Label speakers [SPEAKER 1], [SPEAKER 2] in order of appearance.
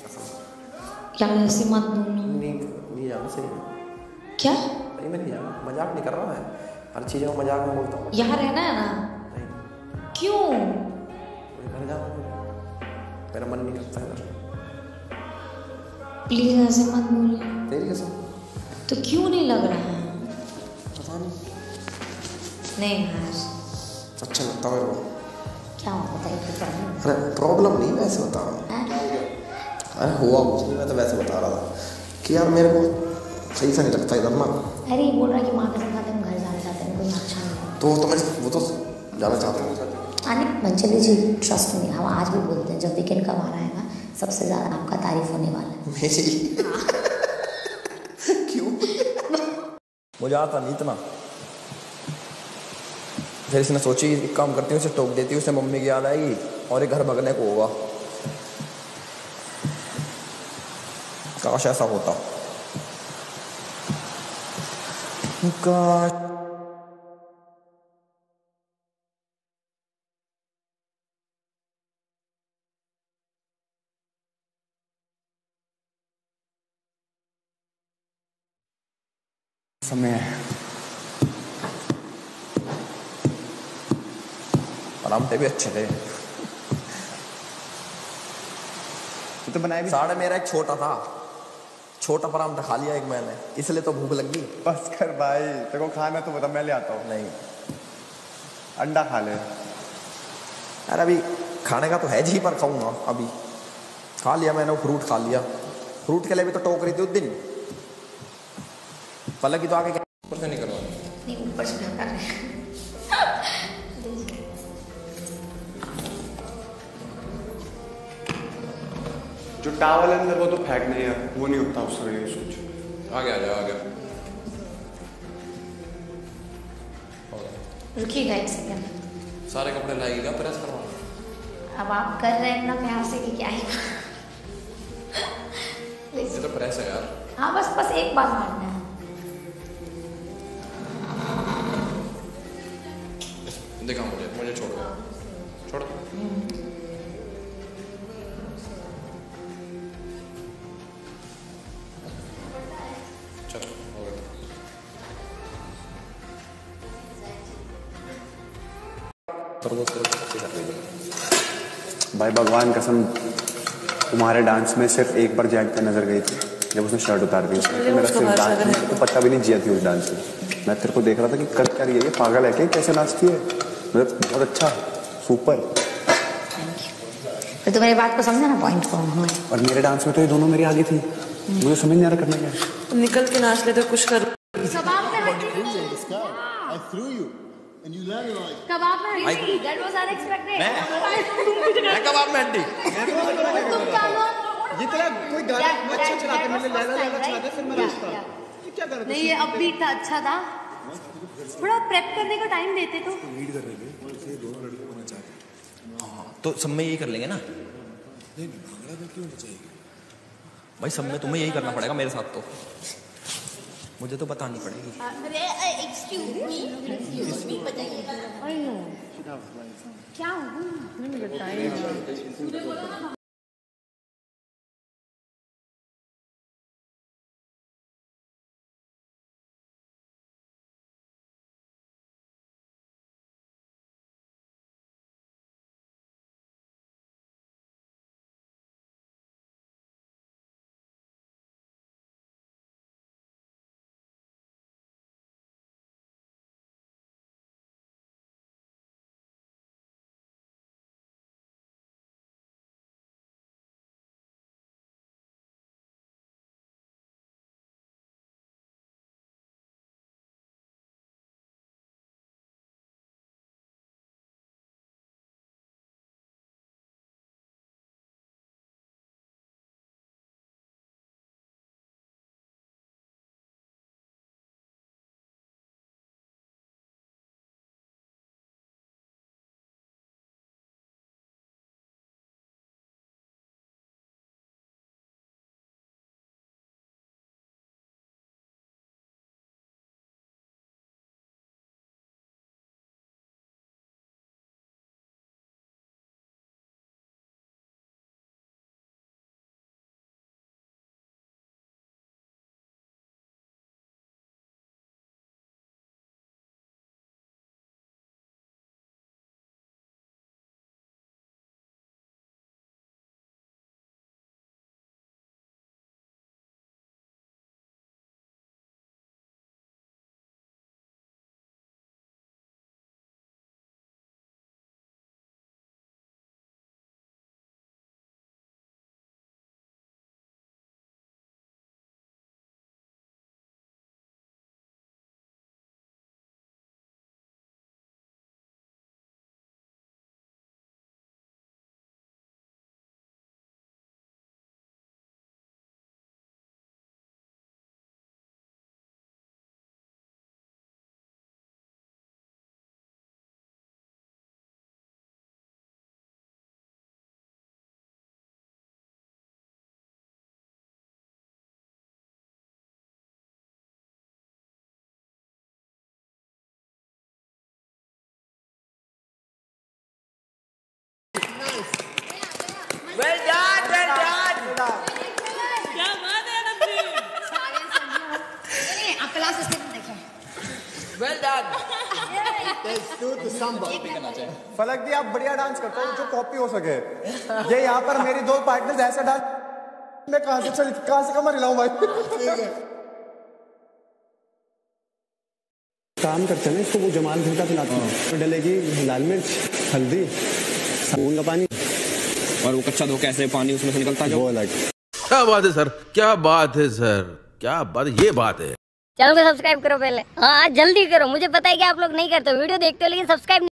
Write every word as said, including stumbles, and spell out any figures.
[SPEAKER 1] यार ऐसे मत बोलो।
[SPEAKER 2] नहीं नहीं जाना सही है।
[SPEAKER 1] क्या?
[SPEAKER 2] नहीं मैं नहीं जाना, मजाक नहीं कर रहा मैं, हर चीज़ में मजाक में बोलता हूँ।
[SPEAKER 1] यहाँ रहना है ना?
[SPEAKER 2] नहीं।
[SPEAKER 1] क्यों?
[SPEAKER 2] मुझे घर जाना है, मेरा मन नहीं करता इधर।
[SPEAKER 1] प्लीज ऐसे मत बोलो।
[SPEAKER 2] तेरी कसम।
[SPEAKER 1] तो क्यों नहीं लग रहा है?
[SPEAKER 2] पता नहीं।
[SPEAKER 1] नहीं यार।
[SPEAKER 2] अच्छा लगता है मेरे को।
[SPEAKER 1] क्या हुआ बताइए तो प्रॉब्लम?
[SPEAKER 2] अरे प्रॉब्लम नहीं, वैसे बता रहा हूँ। अरे हुआ कुछ नहीं, मैं तो वैसे बता रहा था कि यार मेरे को सही सा नहीं लगता इधर ना।
[SPEAKER 1] अरे ये बोल रहा है कि माँ के साथ हम घर जाना चाहते हैं, कोई अच्छा नहीं है।
[SPEAKER 2] तो तो मैं वो तो जाना चाहता हूँ।
[SPEAKER 1] आने मंचली जी, ट्रस्ट में हम आज भी बोलते हैं जब वीकेंड कब आ रहा है ना, सबसे ज़्यादा आपका तारीफ होने वाला है।
[SPEAKER 2] मेरी क्यों? मुझे आता नहीं इतना। फिर इसने सोची एक काम करती हूँ, उसे टोक देती हूँ, उसे मम्मी की याद आएगी और एक घर भगने को होगा। काश ऐसा होता। काश। समय है। परांठे भी अच्छे थे।
[SPEAKER 3] तो बनाया भी।
[SPEAKER 2] साढ़े मेरा एक छोटा था, छोटा परांठा खा लिया एक मैंने, इसलिए तो भूख लगी।
[SPEAKER 3] बस कर भाई, तेरे को खाना तो बता, मैं ले आता हूँ।
[SPEAKER 2] नहीं
[SPEAKER 3] अंडा खा ले।
[SPEAKER 2] अरे अभी खाने का तो है जी, पर खाऊंगा अभी। खा लिया मैंने, वो फ्रूट खा लिया। फ्रूट के लिए भी तो टोक रही थी उस दिन। पलक की तो आगे क्या ऊपर से नहीं करवानी।
[SPEAKER 1] नहीं ऊपर से ढका रहे हैं।
[SPEAKER 3] जो टावल है अंदर वो तो फेंकने है, वो नहीं होता उससे। ये सोच।
[SPEAKER 2] आ गया, आ गया, आ गया।
[SPEAKER 1] रुकिएगा एक सेकंड।
[SPEAKER 2] सारे कपड़े लाएगी क्या प्रेस करवा?
[SPEAKER 1] अब आप कर रहे हैं ना प्यार से कि क्या ही।
[SPEAKER 2] ये तो प्रेस है यार।
[SPEAKER 1] हाँ बस बस एक बार मारना है।
[SPEAKER 2] देखा मुझे, मुझे छोड़ दो, छोड़ दो। चलो हो गया।
[SPEAKER 3] भाई भगवान कसम, तुम्हारे डांस में सिर्फ एक बार जैक पे नजर गई थी जब उसने शर्ट उतार दी। तो मेरा सिर्फ डांस में तो पता भी नहीं जिया थी उस डांस में। मैं तेरे को देख रहा था कि कर क्या रही है, ये पागल है क्या, कैसे नाचती है। मतलब बहुत अच्छा, सुपर।
[SPEAKER 1] तो तुम्हारी बात को समझा ना, पॉइंट को।
[SPEAKER 3] और मेरे डांस में तो ये दोनों मेरी आगे थी, मुझे समझ नहीं आ रहा करना क्या है।
[SPEAKER 4] तुम निकल के नाच ले तो कुछ कर।
[SPEAKER 5] And you landed like
[SPEAKER 1] कबाब में हड्डी, that was unexpected.
[SPEAKER 2] मैं कबाब में हड्डी।
[SPEAKER 1] तुम क्या लो?
[SPEAKER 5] ये तेरा कोई गाना अच्छा चलाते, मैंने लैला लैला चलाते, फिर मैं नाचता। ये क्या कर रहा
[SPEAKER 1] नहीं ये अब बीट था, अच्छा था। थोड़ा प्रेप करने का टाइम देते तो।
[SPEAKER 5] लीड कर रहे थे, फिर दोनों लड़के होना चाहते।
[SPEAKER 2] हाँ तो सब में यही कर लेंगे ना।
[SPEAKER 5] नहीं भांगड़ा में क्यों होना चाहिए?
[SPEAKER 2] भाई सब में तुम्हें यही करना पड़ेगा मेरे साथ, तो मुझे तो बतानी पड़ेगी।
[SPEAKER 1] अरे एक्सक्यूज मी, एक्सक्यूज मी बताइएगा। क्या हुआ?
[SPEAKER 3] फलक दी आप बढ़िया डांस करते हो जो कॉपी हो सके। ये यहाँ पर मेरी दो पार्टनर्स ऐसा डांस मैं कहाँ से चल कहाँ से कमर हिलाऊं भाई। काम करते हैं ना इसको वो जमाल घंटा पिलाते हैं डलेगी लाल मिर्च हल्दी साबुन का पानी
[SPEAKER 4] और वो कच्चा धो कैसे पानी उसमें से निकलता जो
[SPEAKER 3] अलग।
[SPEAKER 6] क्या बात है सर, क्या बात है सर, क्या बात, ये बात है।
[SPEAKER 7] चैनल को सब्सक्राइब करो पहले, हाँ जल्दी करो, मुझे पता है कि आप लोग नहीं करते, वीडियो देखते हो लेकिन सब्सक्राइब